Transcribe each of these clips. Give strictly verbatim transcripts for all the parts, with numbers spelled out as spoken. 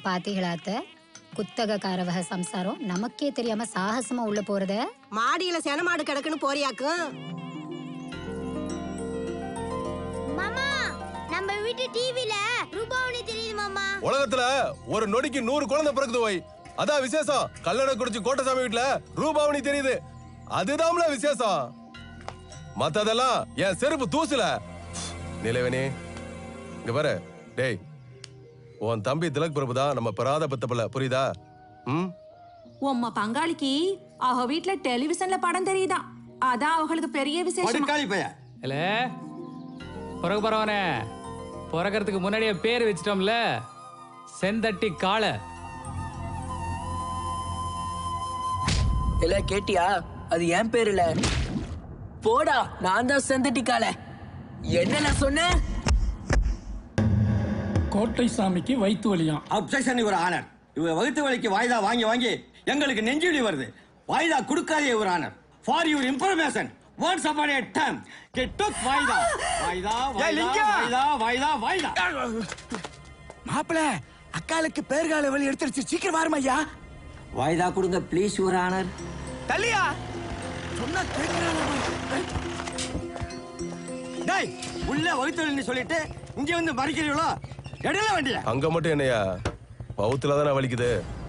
பாத்தீங்களாத்த குத்தகக்காரவக சம்சாரம் நமக்கே தெரியாம சாகசமா உள்ள போறத. மாடியில செனமாடு கிடக்குன்னு போறியாக்கும். மாமா நம்ம வீட்டு டிவில ரூபாவணி தெரியுது மாமா. உலகத்துல ஒரு நொடிக்கு நூறு குழந்தை பிறக்குது போய். அதான் விசேஷம். கல்லணை குறிச்சி கோட்டசாமி வீட்டுல ரூபாவணி தெரியுது. அதுதான்ல விசேஷம். மத்ததெல்லாம் என் செருப்பு தூசுல. நிலவனே இங்க பாரு. டேய் உன் தம்பி திலக் பிரபு தான் நம்ம பெறாத பெத்த பிள்ளை, புரியுதா? ம் உம்மா பங்காளிக்கு அவ வீட்ல டெலிவிஷன்ல படம் தெரியுதா, அதான் அவங்களுக்கு பெரிய விசேஷம். படுக்காளி பைய இல்ல பிறகு பரவானே பிறக்கிறதுக்கு முன்னாடியே பேர் வச்சிட்டோம்ல, செந்தட்டி காளை. இல்ல கேட்டியா, அது என் பேர் இல்ல. போடா, நான் தான் செந்தட்டி காளை. என்ன சொன்ன? கோட்டை சாமிக்கு வயிற்று வலியாம். Objection your honour. இவ வயிற்று வலிக்கு வாய்தா வாங்கி வாங்கி எங்களுக்கு நெஞ்சுலி வருது. வாய்தா கொடுக்காதே your honour. For your information, once upon a time they took வாய்தா வாய்தா வாய்தா வாய்தா வாய்தா. மாப்பிள, அக்காளுக்கு பேர்கால வலி எடுத்துருச்சு, சீக்கிரம் வாருமா ஐயா. வாய்தா கொடுங்க ப்ளீஸ் யுவர் ஆனர். தள்ளியா சொன்னா கேக்குறானே. டேய் உள்ள வயிற்று வலின்னு சொல்லிட்டு இங்க வந்து மறிக்கிறீங்களோ? எடல வண்டில அங்க மட்டும் என்னையா பவுத்துல தானே வலிக்குது.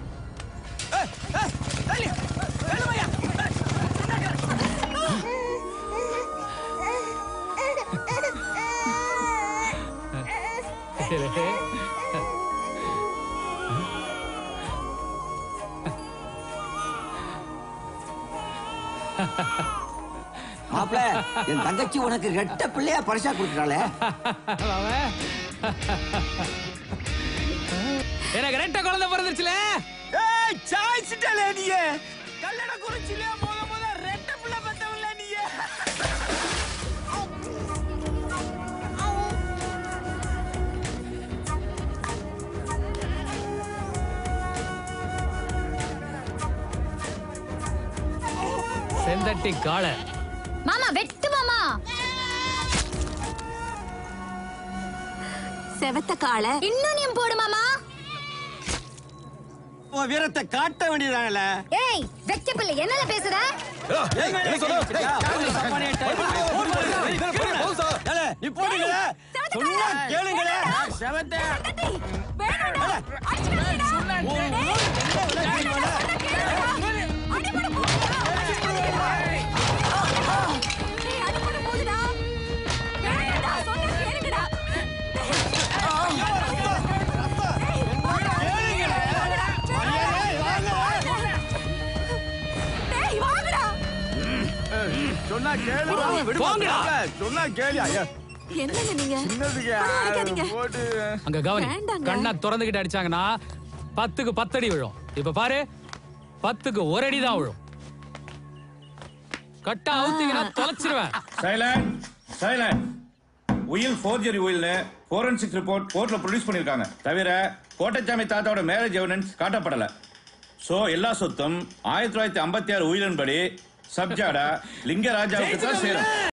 மாப்ள, என் தங்கச்சி உனக்கு ரெட்ட பிள்ளையா பரிசா கொடுக்கறாளே. எனக்கு ரெட்ட குழந்தை பிறந்துச்சுல. ஏய் சாய்ச்சிட்டலே நீ. கல்லட குறிச்சில போக போக ரெட்ட பிள்ளை பெத்தவள நீ. செந்தட்டி காளை. மாமா வெட்டு மாமா. செவத்த காளை. இன்னும் நீ போடு மாமா. உன் வீரத்தை காட்ட வேண்டியதானல. ஏய் வெச்ச பிள்ளை என்னல பேசுற? ஏய் என்ன சொல்ற? நீ போடுங்க. சொன்னா கேளுங்களே. செவத்த வேணும்டா. அடிச்சுடா. சொன்னா சொன்னா கேளு. போங்கடா. சொன்னா கேளியா? என்னங்க நீங்க? போடு. அங்க கவனி. கண்ணா திறந்துகிட்டு அடிச்சாங்கன்னா பத்துக்கு பத்தடி விழும். இப்ப பாரு, பத்துக்கு ஒரு அடி தான் விழும். கட்டா அவுத்தீங்கன்னா தொலைச்சிருவேன். Silent silent. உயில் ஃபோர்ஜரி உயில்னு ஃபோரன்சிக் ரிப்போர்ட் கோர்ட்ல ப்ரொடியூஸ் பண்ணிருக்காங்க. தவிர கோட்டச்சாமி தாத்தாவோட மேரேஜ் எவிடன்ஸ் காட்டப்படல. சோ எல்லா சொத்தும் ஆயிரத்தி தொள்ளாயிரத்தி ஐம்பத்தி ஆறு உயிலின்படி சப்ஜாடா லிங்கராஜாவுக்கு தான் சேரும்.